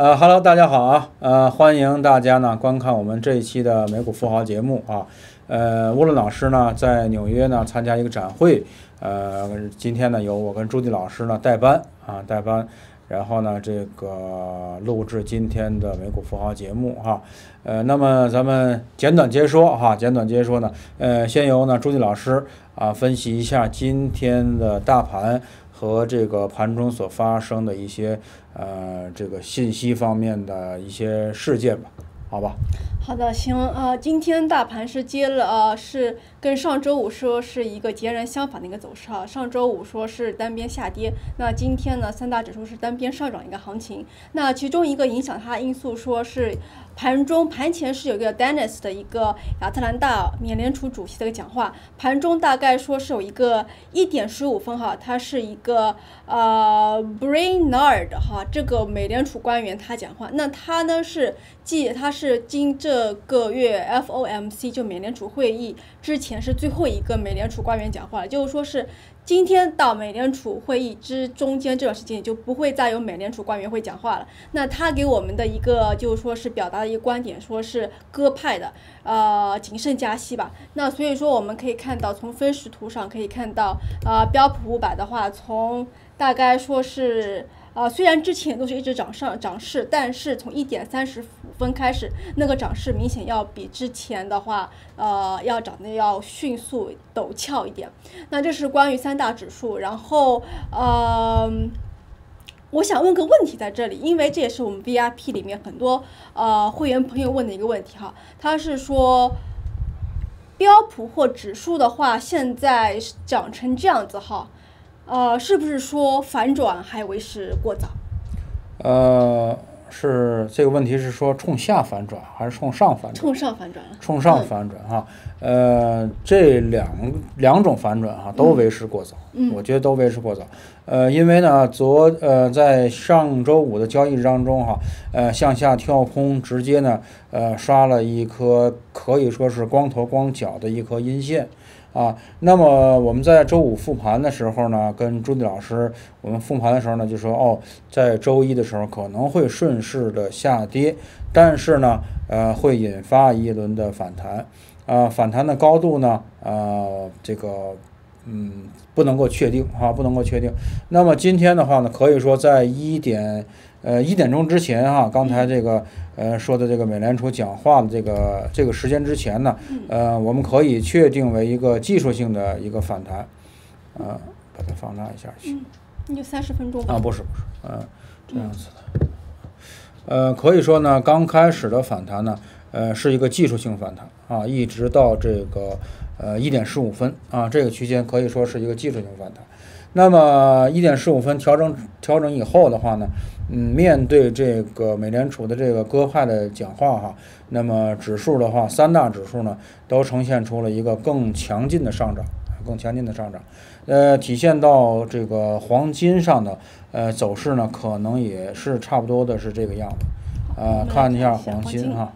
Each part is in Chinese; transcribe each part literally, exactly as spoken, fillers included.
呃哈喽，大家好啊，呃，欢迎大家呢观看我们这一期的美股富豪节目啊。呃，沃伦老师呢在纽约呢参加一个展会，呃，今天呢由我跟朱迪老师呢代班啊代班，然后呢这个录制今天的美股富豪节目哈、啊。呃，那么咱们简短截说哈、啊，简短截说呢，呃，先由呢朱迪老师啊分析一下今天的大盘和这个盘中所发生的一些呃这个信息方面的一些事件吧，好吧？ 好的，行，呃，今天大盘是接了，呃，是跟上周五说是一个截然相反的一个走势啊。上周五说是单边下跌，那今天呢，三大指数是单边上涨一个行情。那其中一个影响它的因素说是盘中盘前是有一个 Dennis 的一个亚特兰大美联储主席的一个讲话，盘中大概说是有一个一点十五分哈，它是一个呃 Brainard 哈，这个美联储官员他讲话，那他呢是继他是今这个月 F O M C 就美联储会议之前是最后一个美联储官员讲话了，就是说是今天到美联储会议之中间这段时间就不会再有美联储官员会讲话了。那他给我们的一个就是说是表达的一个观点，说是鸽派的，呃，谨慎加息吧。那所以说我们可以看到，从分时图上可以看到，呃，标普五百的话，从大概说是。呃，虽然之前都是一直涨上涨势，但是从一点三十五分开始，那个涨势明显要比之前的话，呃，要涨得要迅速陡峭一点。那这是关于三大指数，然后呃，我想问个问题在这里，因为这也是我们 V I P 里面很多呃会员朋友问的一个问题哈，他是说标普或指数的话，现在涨成这样子哈。呃，是不是说反转还为时过早？ 呃，是这个问题是说冲下反转还是冲上反转？ 冲上反转。 冲上反转哈，嗯、呃，这两两种反转哈都为时过早， 嗯， 我觉得都为时过早。呃，因为呢，昨呃在上周五的交易日当中哈，呃向下跳空，直接呢呃刷了一颗可以说是光头光脚的一颗阴线。啊，那么我们在周五复盘的时候呢，跟朱迪老师我们复盘的时候呢，就说哦，在周一的时候可能会顺势的下跌，但是呢，呃，会引发一轮的反弹，啊、呃，反弹的高度呢，呃，这个嗯不能够确定哈、啊，不能够确定。那么今天的话呢，可以说在一点呃一点钟之前哈、啊，刚才这个。呃，说的这个美联储讲话的这个这个时间之前呢，呃，我们可以确定为一个技术性的一个反弹，呃，把它放大一下去。 嗯，你就三十分钟吧。 啊，不是不是，呃，这样子的。呃，可以说呢，刚开始的反弹呢，呃，是一个技术性反弹啊，一直到这个呃一点十五分啊，这个区间可以说是一个技术性反弹。那么一点十五分调整调整以后的话呢，嗯，面对这个美联储的这个鸽派的讲话哈，那么指数的话，三大指数呢都呈现出了一个更强劲的上涨，更强劲的上涨，呃，体现到这个黄金上的呃走势呢，可能也是差不多的是这个样子，呃，看一下黄金哈。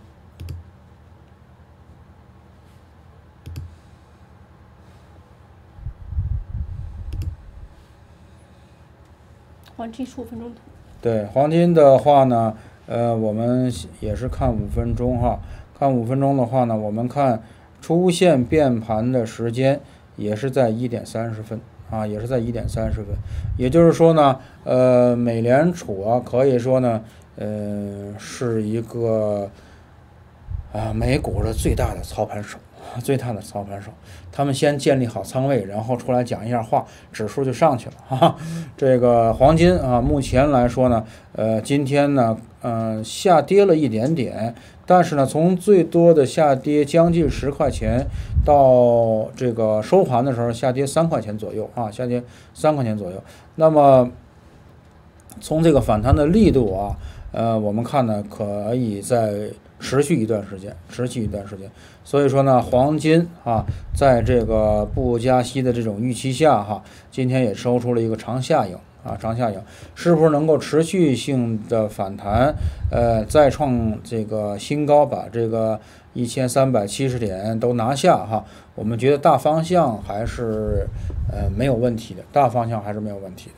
黄金十五分钟图。 对，黄金的话呢，呃，我们也是看五分钟哈。看五分钟的话呢，我们看出现变盘的时间也是在一点三十分啊，也是在一点三十分。也就是说呢，呃，美联储啊，可以说呢，呃，是一个啊美股的最大的操盘手。最大的操盘手，他们先建立好仓位，然后出来讲一下话，指数就上去了哈。这个黄金啊，目前来说呢，呃，今天呢，呃，下跌了一点点，但是呢，从最多的下跌将近十块钱，到这个收盘的时候下跌三块钱左右啊，下跌三块钱左右。那么从这个反弹的力度啊，呃，我们看呢，可以在持续一段时间，持续一段时间。所以说呢，黄金啊，在这个不加息的这种预期下哈，今天也收出了一个长下影啊，长下影，是不是能够持续性的反弹？呃，再创这个新高，把这个一千三百七十点都拿下哈？我们觉得大方向还是呃没有问题的，大方向还是没有问题的。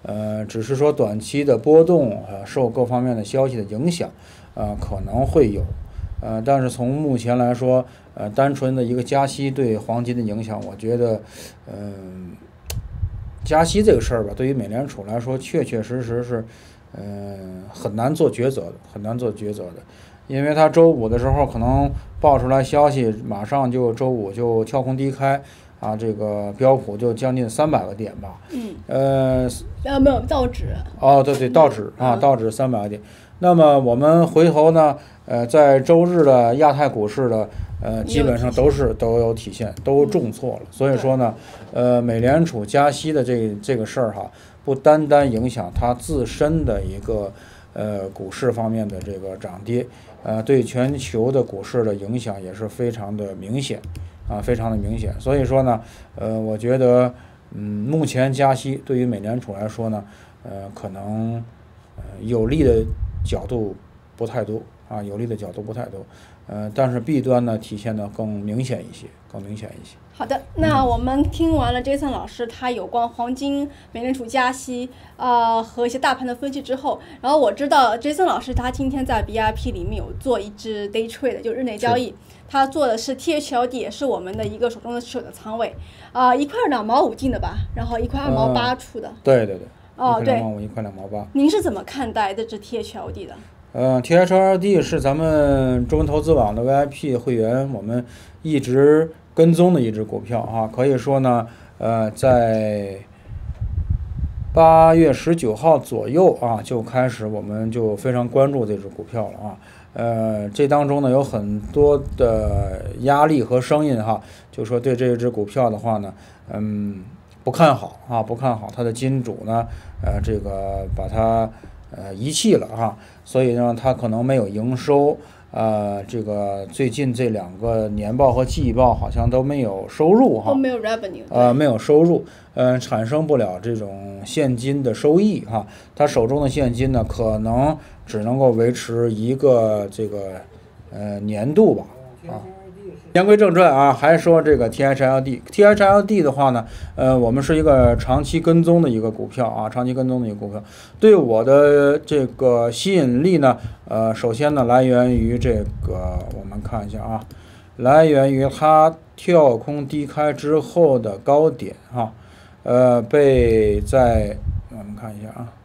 呃，只是说短期的波动，呃，受各方面的消息的影响，呃，可能会有，呃，但是从目前来说，呃，单纯的一个加息对黄金的影响，我觉得，嗯、呃，加息这个事儿吧，对于美联储来说，确确实实是，嗯、呃，很难做抉择的，很难做抉择的。因为它周五的时候可能爆出来消息，马上就周五就跳空低开，啊，这个标普就将近三百个点吧。 嗯。 呃。 呃，没有道指。 哦，对对，道指啊， 嗯、 道指三百个点。那么我们回头呢，呃，在周日的亚太股市的，呃，基本上都是都有体现，都重挫了。嗯、所以说呢，呃，美联储加息的这这个事儿哈，不单单影响它自身的一个呃股市方面的这个涨跌，呃，对全球的股市的影响也是非常的明显，啊，非常的明显。所以说呢，呃，我觉得。嗯，目前加息对于美联储来说呢，呃，可能呃有利的角度不太多啊，有利的角度不太多，呃，但是弊端呢体现的更明显一些，更明显一些。 好的，那我们听完了 Jason 老师他有关黄金、美联储加息啊、呃、和一些大盘的分析之后，然后我知道 Jason 老师他今天在 B I P 里面有做一只 day trade， 就日内交易。他做的是 T H L D， 也是我们的一个手中的持有的仓位，啊、呃，一块两毛五进的吧，然后一块二毛八出的。 呃、对对对。 哦，对。 一块两毛五，一块两毛八。 您是怎么看待这只 T H L D 的？ 呃 ，T H L D 是咱们中文投资网的 V I P 会员，我们一直跟踪的一只股票啊，可以说呢，呃，在八月十九号左右啊，就开始我们就非常关注这只股票了啊。呃，这当中呢有很多的压力和声音哈，就说对这只股票的话呢，嗯，不看好啊，不看好它的金主呢，呃，这个把它呃遗弃了哈，所以呢，它可能没有营收，呃，这个最近这两个年报和季报好像都没有收入哈， 都没有 revenue， 呃，没有收入，呃，产生不了这种现金的收益哈，它手中的现金呢，可能只能够维持一个这个呃年度吧啊。言归正传啊，还说这个 T H L D，T H L D 的话呢，呃，我们是一个长期跟踪的一个股票啊，长期跟踪的一个股票，对我的这个吸引力呢，呃，首先呢来源于这个，我们看一下啊，来源于它跳空低开之后的高点哈、啊，呃，被在我们看一下啊。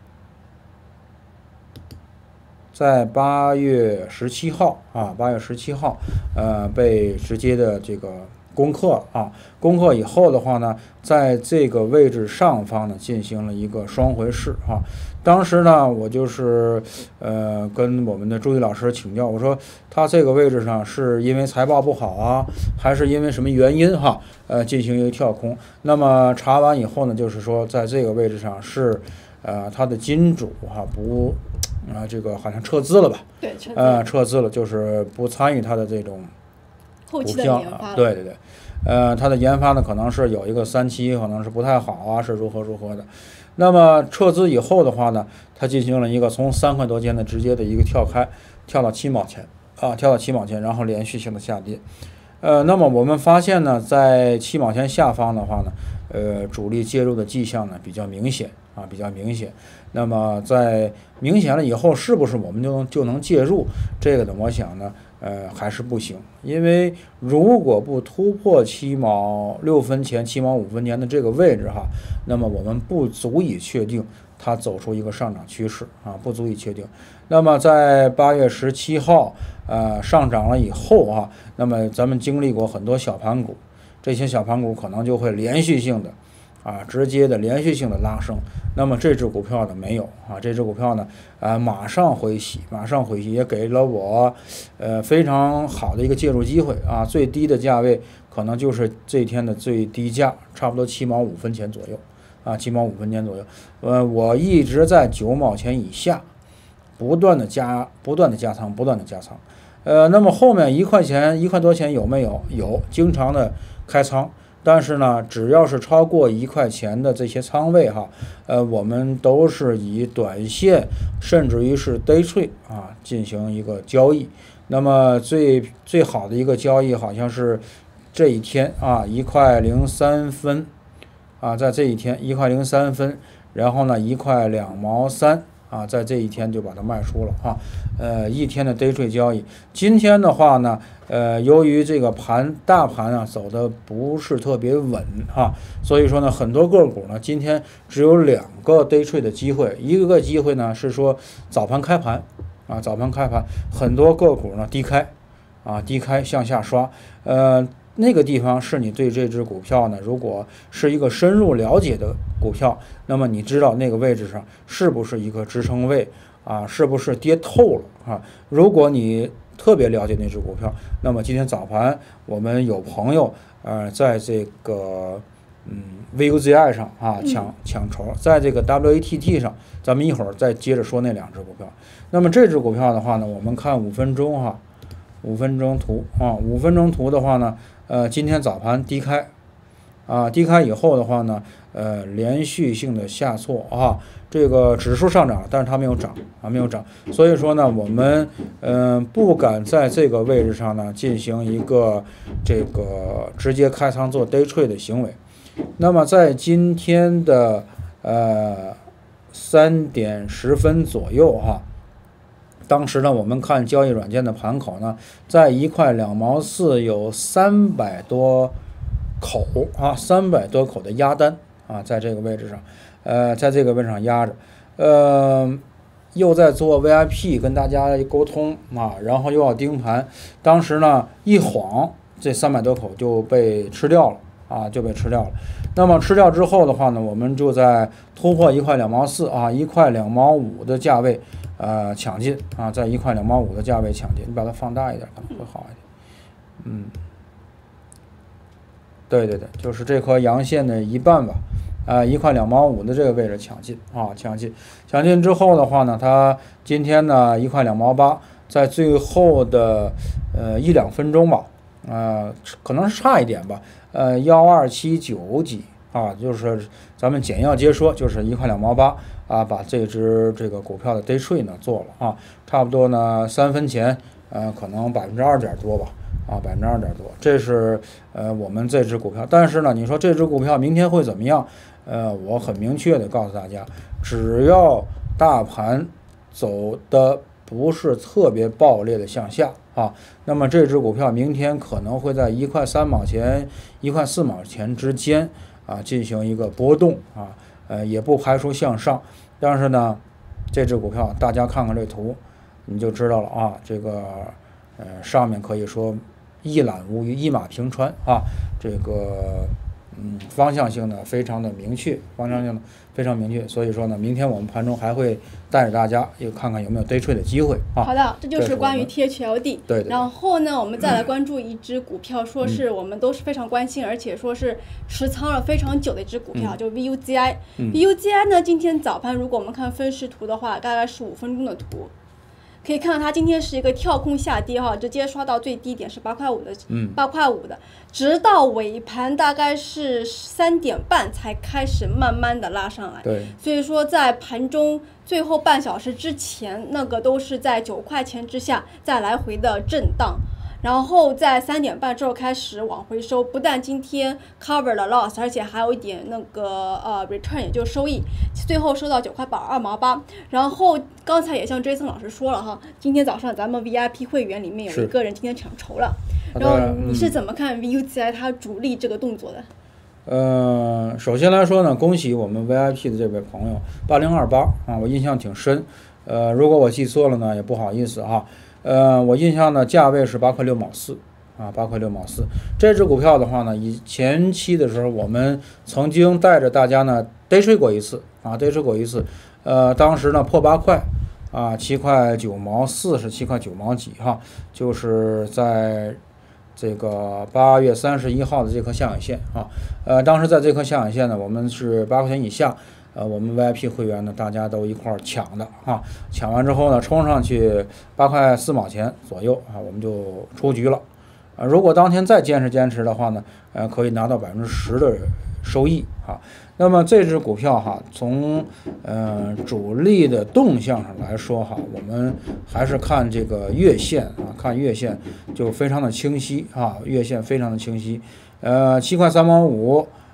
在八月十七号啊，八月十七号，呃，被直接的这个攻克啊，攻克以后的话呢，在这个位置上方呢进行了一个双回试啊。当时呢，我就是呃跟我们的朱毅老师请教，我说他这个位置上是因为财报不好啊，还是因为什么原因哈？呃，进行一个跳空。那么查完以后呢，就是说在这个位置上是呃他的金主哈、啊、不。啊，这个好像撤资了吧？ 对，撤资。 呃，撤资了，就是不参与它的这种后期的研发。 对对对，呃，它的研发呢，可能是有一个三期，可能是不太好啊，是如何如何的。那么撤资以后的话呢，它进行了一个从三块多钱的直接的一个跳开，跳到七毛钱啊，跳到七毛钱，然后连续性的下跌。呃，那么我们发现呢，在七毛钱下方的话呢，呃，主力介入的迹象呢比较明显啊，比较明显。那么在明显了以后，是不是我们就能就能介入？这个呢，我想呢，呃，还是不行，因为如果不突破七毛六分钱、七毛五分钱的这个位置哈，那么我们不足以确定它走出一个上涨趋势啊，不足以确定。那么在八月十七号，呃，上涨了以后啊，那么咱们经历过很多小盘股，这些小盘股可能就会连续性的。啊，直接的连续性的拉升，那么这只股票呢没有啊，这只股票呢，呃，马上回洗，马上回洗，也给了我，呃，非常好的一个介入机会啊，最低的价位可能就是这天的最低价，差不多七毛五分钱左右，啊，七毛五分钱左右，呃，我一直在九毛钱以下，不断的加，不断的加仓，不断的加仓，呃，那么后面一块钱、一块多钱有没有？有，经常的开仓。但是呢，只要是超过一块钱的这些仓位哈，呃，我们都是以短线甚至于是 day trade 啊进行一个交易。那么最最好的一个交易好像是这一天啊，一块零三分啊，在这一天一块零三分， 然后呢一块两毛三啊，在这一天就把它卖出了啊。呃，一天的 day trade 交易，今天的话呢，呃，由于这个盘大盘啊走的不是特别稳哈，所以说呢，很多个股呢今天只有两个 day trade 的机会，一个机会呢是说早盘开盘啊，早盘开盘，很多个股呢低开啊，低开向下刷，呃。那个地方是你对这只股票呢，如果是一个深入了解的股票，那么你知道那个位置上是不是一个支撑位啊，是不是跌透了啊？如果你特别了解那只股票，那么今天早盘我们有朋友呃在这个嗯 V U Z I 上啊抢抢筹，在这个 W A T T 上，咱们一会儿再接着说那两只股票。那么这只股票的话呢，我们看五分钟哈，五分钟图啊，五分钟图的话呢。呃，今天早盘低开，啊，低开以后的话呢，呃，连续性的下挫啊，这个指数上涨，但是它没有涨啊，没有涨，所以说呢，我们嗯、呃、不敢在这个位置上呢进行一个这个直接开仓做 day trade 的行为。那么在今天的呃三点十分左右哈。当时呢，我们看交易软件的盘口呢，在一块两毛四有三百多口啊，三百多口的压单啊，在这个位置上，呃，在这个位置上压着，呃，又在做 V I P 跟大家沟通啊，然后又要盯盘，当时呢一晃，这三百多口就被吃掉了啊，就被吃掉了。那么吃掉之后的话呢，我们就在突破一块两毛四啊，一块两毛五的价位。呃，抢进啊，在一块两毛五的价位抢进，你把它放大一点可能会好一点。嗯，对对对，就是这颗阳线的一半吧，啊，一块两毛五的这个位置抢进啊，抢进，抢进之后的话呢，它今天呢一块两毛八，在最后的呃一两分钟吧，呃，可能是差一点吧，呃，幺二七九几啊，就是咱们简要接说，就是一块两毛八。啊，把这只这个股票的 day trade 呢做了啊，差不多呢三分钱，呃，可能百分之二点多吧，啊，百分之二点多，这是呃我们这只股票。但是呢，你说这只股票明天会怎么样？呃，我很明确的告诉大家，只要大盘走的不是特别暴烈的向下啊，那么这只股票明天可能会在一块三毛钱、一块四毛钱之间啊进行一个波动啊。呃，也不排除向上，但是呢，这只股票大家看看这图，你就知道了啊。这个呃上面可以说一览无余，一马平川啊。这个嗯方向性呢非常的明确，方向性非常明确。所以说呢，明天我们盘中还会带着大家也看看有没有 day trade 的机会啊。 好的，这就是关于 T H L D。 对对。 然后呢，我们再来关注一只股票，说是我们都是非常关心，而且说是持仓了非常久的一只股票，就 V U Z I。V U Z I 呢，今天早盘如果我们看分时图的话，大概是五分钟的图。可以看到它今天是一个跳空下跌哈，直接刷到最低点是八块五的，八块五的，直到尾盘大概是三点半才开始慢慢的拉上来。 对， 所以说在盘中最后半小时之前，那个都是在九块钱之下再来回的震荡。然后在三点半之后开始往回收，不但今天 cover 了 loss， 而且还有一点那个呃 return， 也就是收益，最后收到九块二毛八。然后刚才也像 Jason 老师说了哈，今天早上咱们 V I P 会员里面有一个人今天抢筹了，然后你是怎么看 V U Z I 它主力这个动作的？ 呃，首先来说呢，恭喜我们 V I P 的这位朋友八零二八啊，我印象挺深。呃，如果我记错了呢，也不好意思哈。呃，我印象呢，价位是八块六毛四啊，八块六毛四。这只股票的话呢，以前期的时候，我们曾经带着大家呢 day trade 过一次啊 ，day trade 过一次。呃，当时呢破八块啊，七块九毛四是七块九毛几哈，就是在这个八月三十一号的这颗下影线啊。呃，当时在这颗下影线呢，我们是八块钱以下。呃，我们 V I P 会员呢，大家都一块儿抢的啊，抢完之后呢，冲上去八块四毛钱左右啊，我们就出局了。呃，如果当天再坚持坚持的话呢，呃，可以拿到百分之十的收益啊。那么这只股票哈，从呃主力的动向上来说哈，我们还是看这个月线啊，看月线就非常的清晰啊，月线非常的清晰。呃，七块三毛五。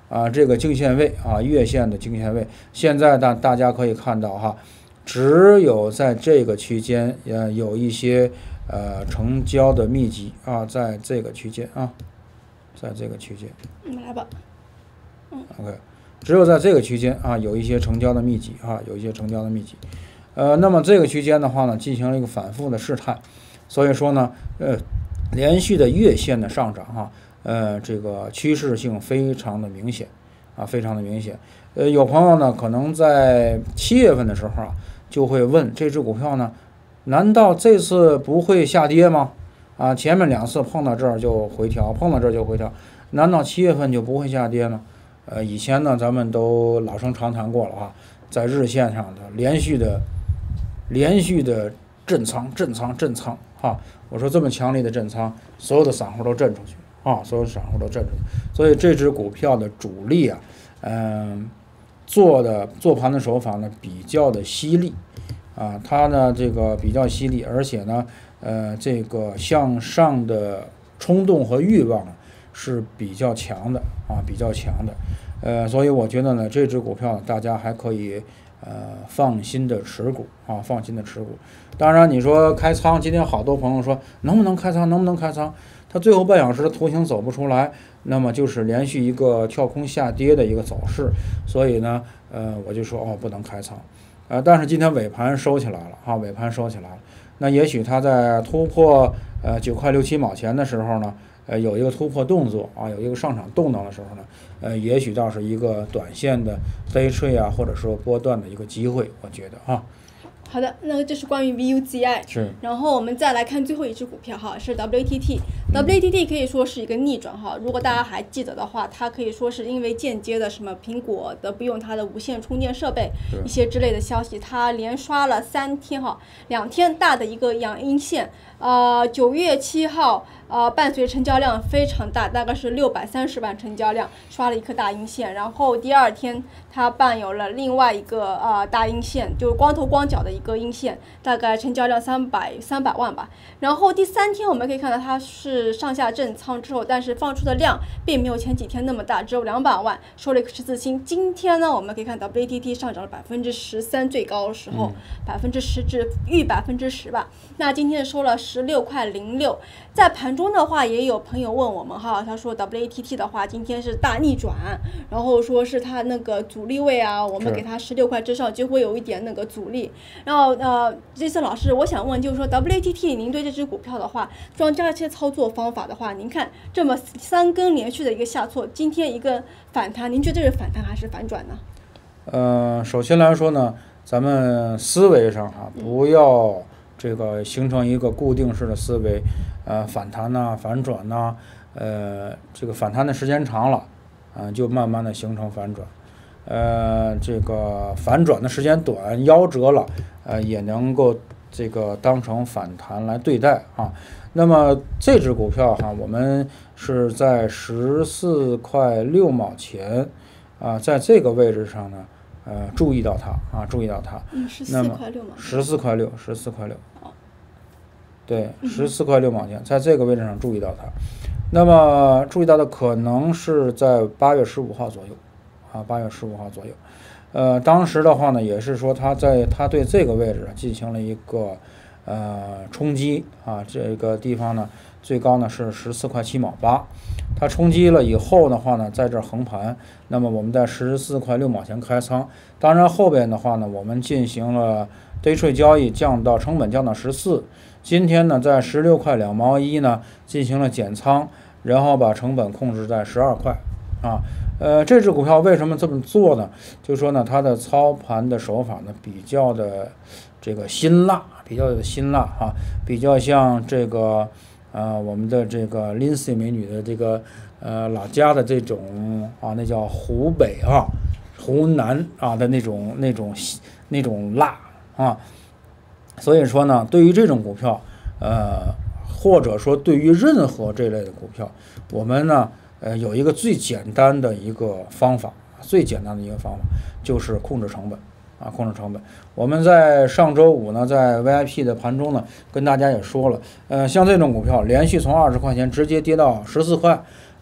啊，这个颈线位啊，月线的颈线位，现在大大家可以看到哈，只有在这个区间呃有一些呃成交的密集啊，在这个区间啊，在这个区间， 我们来吧， 嗯 ，OK， 只有在这个区间啊有一些成交的密集啊，有一些成交的密集，呃，那么这个区间的话呢，进行了一个反复的试探，所以说呢，呃，连续的月线的上涨哈。呃，这个趋势性非常的明显，啊，非常的明显。呃，有朋友呢，可能在七月份的时候啊，就会问这只股票呢，难道这次不会下跌吗？啊，前面两次碰到这儿就回调，碰到这儿就回调，难道七月份就不会下跌呢？呃，以前呢，咱们都老生常谈过了啊，在日线上的连续的、连续的震仓、震仓、震仓，哈，我说这么强烈的震仓，所有的散户都震出去。啊，所有散户都震出去，所以这只股票的主力啊，嗯，做的做盘的手法呢比较的犀利，啊，它呢这个比较犀利，而且呢，呃，这个向上的冲动和欲望是比较强的啊，比较强的，呃，所以我觉得呢，这只股票呢，大家还可以呃放心的持股啊，放心的持股。当然，你说开仓，今天好多朋友说能不能开仓，能不能开仓？它最后半小时的图形走不出来，那么就是连续一个跳空下跌的一个走势，所以呢，呃，我就说哦，不能开仓，呃，但是今天尾盘收起来了哈，尾盘收起来了，那也许它在突破呃九块六七毛钱的时候呢，呃，有一个突破动作啊，有一个上场动荡的时候呢，呃，也许倒是一个短线的day trade啊，或者说波段的一个机会，我觉得哈。 好的，那这是关于 V U Z I， 是。 然后我们再来看最后一只股票哈，是 W A T T。W A T T 可以说是一个逆转哈，如果大家还记得的话，它可以说是因为间接的什么苹果的不用它的无线充电设备一些之类的消息，它连刷了三天哈，两天大的一个阳阴线。呃，九月七号，呃，伴随成交量非常大，大概是六百三十万成交量，刷了一颗大阴线。然后第二天，它伴有了另外一个呃大阴线，就是光头光脚的一个阴线，大概成交量三百三百万吧。然后第三天我们可以看到它是上下震仓之后，但是放出的量并没有前几天那么大，只有两百万，收了一个十字星。今天呢，我们可以看 W A T T 上涨了百分之十三，最高的时候百分之十至逾百分之十吧。那今天收了十六块零六。在盘中的话，也有朋友问我们哈，他说 W A T T 的话今天是大逆转，然后说是它那个阻力位啊，我们给它十六块之上就会有一点那个阻力。然后呃，这次老师，我想问就是说 W A T T 您对这只股票的话，装这些操作方法的话，您看这么三根连续的一个下挫，今天一个反弹，您觉得这是反弹还是反转呢？ 呃，首先来说呢，咱们思维上哈，不要这个形成一个固定式的思维，呃，反弹呐、啊，反转呐、啊，呃，这个反弹的时间长了，啊、呃，就慢慢的形成反转，呃，这个反转的时间短，夭折了，呃，也能够这个当成反弹来对待啊。那么这只股票哈，我们是在十四块六毛钱啊，在这个位置上呢。呃，注意到它啊，注意到它。 嗯，十四块六毛。 十四块六，十四块六。对，十四块六毛钱，在这个位置上注意到它。那么注意到的可能是在八月十五号左右，啊，八月十五号左右。呃，当时的话呢，也是说它在它对这个位置进行了一个呃冲击啊，这个地方呢最高呢是十四块七毛八。它冲击了以后的话呢，在这横盘，那么我们在十四块六毛钱开仓。当然后边的话呢，我们进行了 day trade 交易，降到成本降到十四。今天呢，在十六块两毛一呢进行了减仓，然后把成本控制在十二块啊。呃，这只股票为什么这么做呢？就是说呢，它的操盘的手法呢比较的这个辛辣，比较的辛辣啊，比较像这个。呃，我们的这个 Lindsay 美女的这个呃老家的这种啊，那叫湖北啊、湖南啊的那种那种那种辣啊，所以说呢，对于这种股票，呃，或者说对于任何这类的股票，我们呢，呃，有一个最简单的一个方法，最简单的一个方法就是控制成本。啊，控制成本。我们在上周五呢，在 V I P 的盘中呢，跟大家也说了，呃，像这种股票连续从二十块钱直接跌到十四块，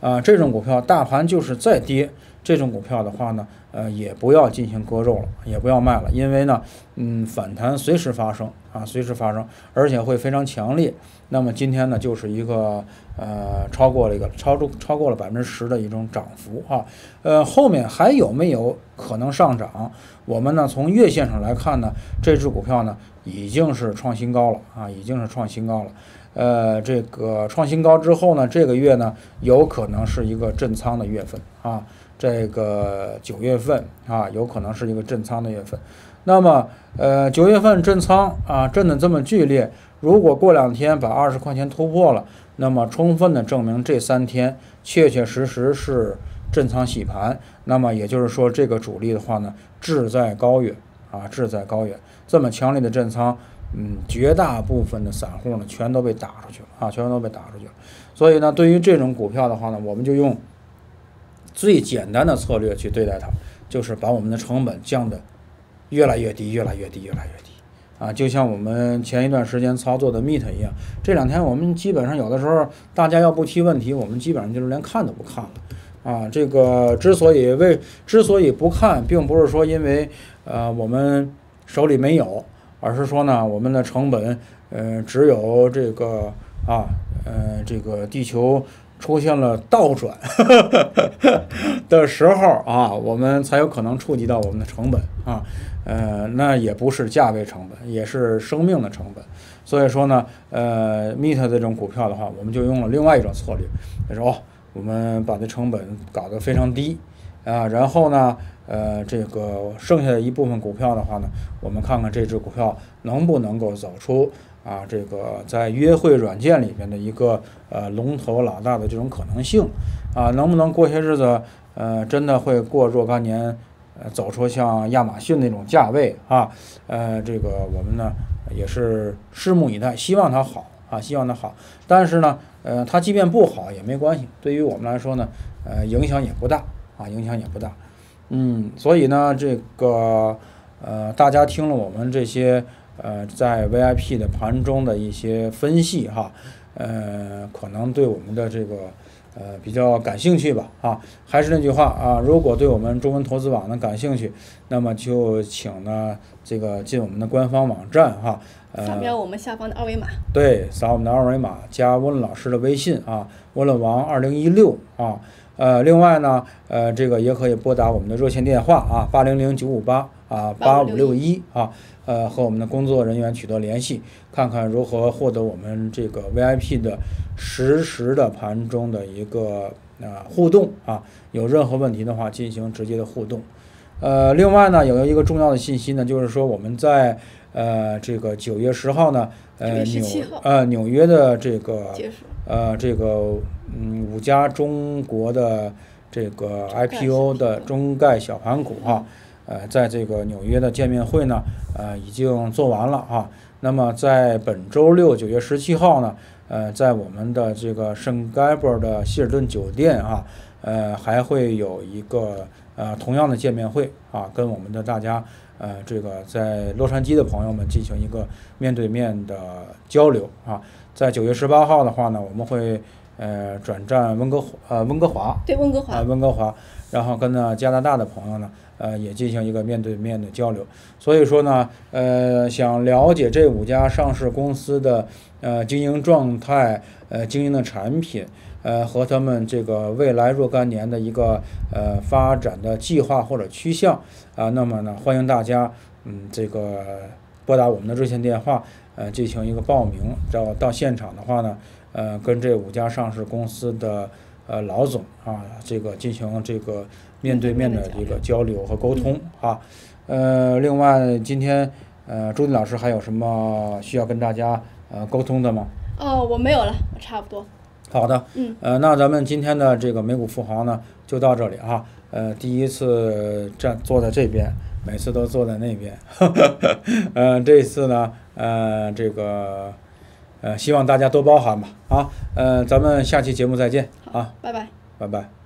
啊，这种股票大盘就是再跌，这种股票的话呢，呃，也不要进行割肉了，也不要卖了，因为呢，嗯，反弹随时发生啊，随时发生，而且会非常强烈。那么今天呢，就是一个呃超过了一个超出超过了百分之十的一种涨幅啊，呃，后面还有没有可能上涨？我们呢从月线上来看呢，这只股票呢已经是创新高了啊，已经是创新高了。呃，这个创新高之后呢，这个月呢有可能是一个震仓的月份啊，这个九月份啊有可能是一个震仓的月份。那么呃九月份震仓啊震得这么剧烈，如果过两天把二十块钱突破了，那么充分的证明这三天确确实实是震仓洗盘。那么也就是说，这个主力的话呢，志在高远啊，志在高远。这么强烈的震仓。嗯，绝大部分的散户呢，全都被打出去了啊，全都被打出去了。所以呢，对于这种股票的话呢，我们就用最简单的策略去对待它，就是把我们的成本降得越来越低，越来越低，越来越低啊。就像我们前一段时间操作的 Meet 一样，这两天我们基本上有的时候大家要不提问题，我们基本上就是连看都不看了啊。这个之所以为之所以不看，并不是说因为呃我们手里没有。而是说呢，我们的成本，呃，只有这个啊，呃，这个地球出现了倒转的时候啊，我们才有可能触及到我们的成本啊，呃，那也不是价位成本，也是生命的成本。所以说呢，呃 ，Meet 这种股票的话，我们就用了另外一种策略，就是哦，我们把这成本搞得非常低啊，然后呢。呃，这个剩下的一部分股票的话呢，我们看看这只股票能不能够走出啊，这个在约会软件里边的一个呃龙头老大的这种可能性啊，能不能过些日子呃真的会过若干年，呃走出像亚马逊那种价位啊，呃，这个我们呢也是拭目以待，希望它好啊，希望它好。但是呢，呃，它即便不好也没关系，对于我们来说呢，呃，影响也不大啊，影响也不大。嗯，所以呢，这个呃，大家听了我们这些呃，在 V I P 的盘中的一些分析哈，呃，可能对我们的这个呃比较感兴趣吧啊。还是那句话啊，如果对我们中文投资网呢感兴趣，那么就请呢这个进我们的官方网站哈，呃， 扫描我们下方的二维码。 对，扫我们的二维码，加温老师的微信啊，温乐王二零一六啊。呃，另外呢，呃，这个也可以拨打我们的热线电话啊，八零零九五八啊八五六一啊，呃，和我们的工作人员取得联系，看看如何获得我们这个 V I P 的实时的盘中的一个啊、呃、互动啊，有任何问题的话进行直接的互动。呃，另外呢，有一个重要的信息呢，就是说我们在呃这个九月十号呢，呃纽呃纽约的这个呃这个嗯五家中国的这个 I P O 的中概小盘股哈，呃在这个纽约的见面会呢，呃已经做完了哈。那么在本周六九月十七号呢，呃在我们的这个圣盖博的希尔顿酒店哈，呃还会有一个呃同样的见面会啊，跟我们的大家。呃，这个在洛杉矶的朋友们进行一个面对面的交流啊，在九月十八号的话呢，我们会呃转战温哥呃温哥华， 对温哥华啊、呃、温哥华，然后跟呢加拿大的朋友呢，呃也进行一个面对面的交流。所以说呢，呃想了解这五家上市公司的呃经营状态、呃经营的产品。呃，和他们这个未来若干年的一个呃发展的计划或者趋向啊，那么呢，欢迎大家嗯这个拨打我们的热线电话，呃进行一个报名。到到现场的话呢，呃跟这五家上市公司的呃老总啊，这个进行这个面对面的这个交流和沟通啊。呃，另外今天呃朱迪老师还有什么需要跟大家呃沟通的吗？ 哦，我没有了，我差不多。 好的， 嗯， 呃，那咱们今天的这个美股富豪呢，就到这里啊。呃，第一次站坐在这边，每次都坐在那边。呃，这次呢，呃，这个，呃，希望大家多包涵吧。啊，呃，咱们下期节目再见啊， 拜拜， 拜拜。